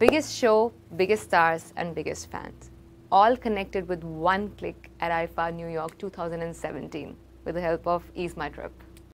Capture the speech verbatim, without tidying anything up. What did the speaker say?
biggest show, biggest stars, and biggest fans, all connected with one click at I I F A New York two thousand seventeen with the help of EaseMyTrip.